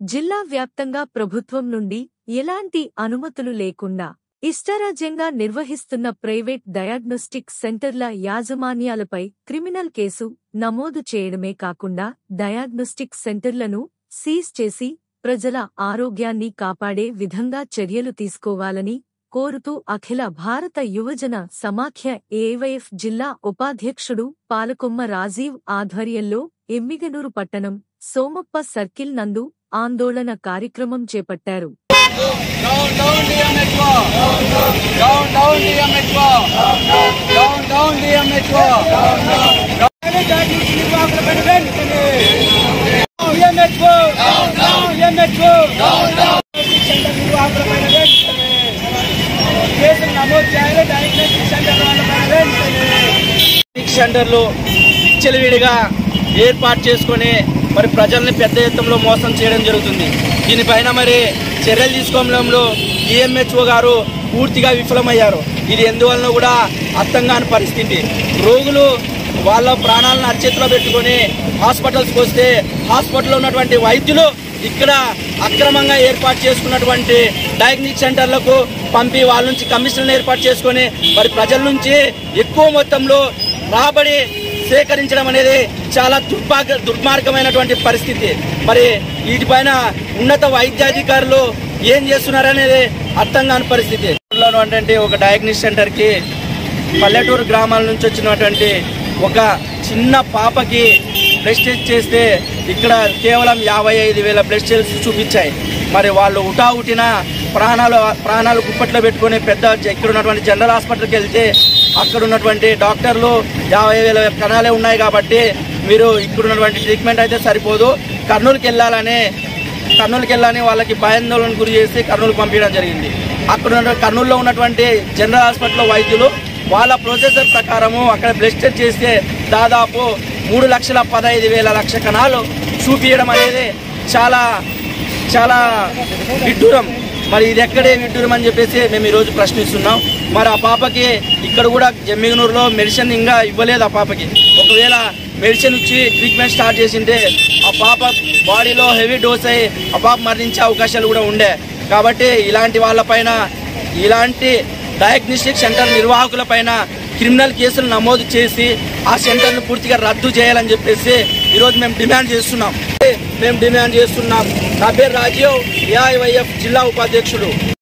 జిల్లా వ్యాప్తంగా ప్రభుత్వం నుండి ఎలాంటి అనుమతులు లేకుండా ఇష్టారాజ్యంగా నిర్వహిస్తున్న ప్రైవేట్ డయాగ్నోస్టిక్ సెంటర్ల యాజమాన్యాలపై క్రిమినల్ కేసు నమోదు చేయడమే కాకుండా డయాగ్నోస్టిక్ సెంటర్లను సీజ్ చేసి ప్రజల ఆరోగ్యాన్ని కాపాడే విధంగా చర్యలు తీసుకోవాలని కోరుతూ అఖిల భారత యువజన సమాఖ్య ఏవైఎఫ్ జిల్లా ఉపాధ్యక్షుడు పాలకొమ్మ రాజీవ్ ఆధ్వర్యంలో ఎమ్మిగనూరు పట్టణం సోమప్ప సర్కిల్ నందు ఆందోళన కార్యక్రమం చేపట్టారు. సెంటర్లు విచ్చలవిడిగా ఏర్పాటు చేసుకుని మరి ప్రజల్ని పెద్ద ఎత్తులో మోసం చేయడం జరుగుతుంది. దీనిపైన మరి చర్యలు తీసుకోవడంలో డిఎంహెచ్ఓ గారు పూర్తిగా విఫలమయ్యారు. ఇది ఎందువలన కూడా అర్థం కాని పరిస్థితి. రోగులు వాళ్ళ ప్రాణాలను అరచేతిలో పెట్టుకుని హాస్పిటల్స్కి వస్తే హాస్పిటల్లో ఉన్నటువంటి వైద్యులు ఇక్కడ అక్రమంగా ఏర్పాటు చేసుకున్నటువంటి డయాగ్నోస్టిక్ సెంటర్లకు పంపి వాళ్ళ నుంచి కమిషన్లు ఏర్పాటు చేసుకుని మరి ప్రజల నుంచి ఎక్కువ మొత్తంలో రాబడి సేకరించడం అనేది చాలా దుర్మార్గమైనటువంటి పరిస్థితి. మరి వీటిపైన ఉన్నత వైద్యాధికారులు ఏం చేస్తున్నారనేది అర్థం కాని పరిస్థితి. అంటే ఒక డయాగ్నోస్టిక్ సెంటర్కి పల్లెటూరు గ్రామాల నుంచి వచ్చినటువంటి ఒక చిన్న పాపకి బ్లడ్ టెస్ట్ చేస్తే ఇక్కడ కేవలం 55,000 బ్లడ్ సెల్స్ చూపించాయి. మరి వాళ్ళు ఉటావుటిన ప్రాణాలు గుప్పట్లో పెట్టుకుని ఇక్కడ ఉన్నటువంటి జనరల్ హాస్పిటల్కి వెళ్తే అక్కడ ఉన్నటువంటి డాక్టర్లు 50,000 కణాలే ఉన్నాయి కాబట్టి మీరు ఇక్కడ ఉన్నటువంటి ట్రీట్మెంట్ అయితే సరిపోదు, కర్నూలుకి వెళ్ళాలని వాళ్ళకి భయాందోళనకు గురి చేసి కర్నూలుకి పంపించడం జరిగింది. అక్కడ కర్నూలులో ఉన్నటువంటి జనరల్ హాస్పిటల్లో వైద్యులు వాళ్ళ ప్రొసెసర్ ప్రకారము అక్కడ బ్లడ్ టెస్ట్ చేస్తే దాదాపు 3,15,000 కణాలు చూపించడం అనేది చాలా చాలా విడ్డూరం. మరి ఇది ఎక్కడే విడ్డూరం అని చెప్పేసి మేము ఈరోజు ప్రశ్నిస్తున్నాం. మరి ఆ పాపకి ఇక్కడ కూడా ఎమ్మిగనూరులో మెడిసిన్ ఇంకా ఇవ్వలేదు. ఆ పాపకి ఒకవేళ మెడిసిన్ ఇచ్చి ట్రీట్మెంట్ స్టార్ట్ చేసింటే ఆ పాప బాడీలో హెవీ డోస్ అయ్యి ఆ పాప మరణించే అవకాశాలు కూడా ఉండే. కాబట్టి ఇలాంటి వాళ్ళపైన, ఇలాంటి డయాగ్నోస్టిక్ సెంటర్ నిర్వాహకులపైన క్రిమినల్ కేసులు నమోదు చేసి ఆ సెంటర్ను పూర్తిగా రద్దు చేయాలని చెప్పేసి ఈరోజు మేము డిమాండ్ చేస్తున్నాం. నా పేరు రాజీవ్, ఏఐవైఎఫ్ జిల్లా ఉపాధ్యక్షుడు.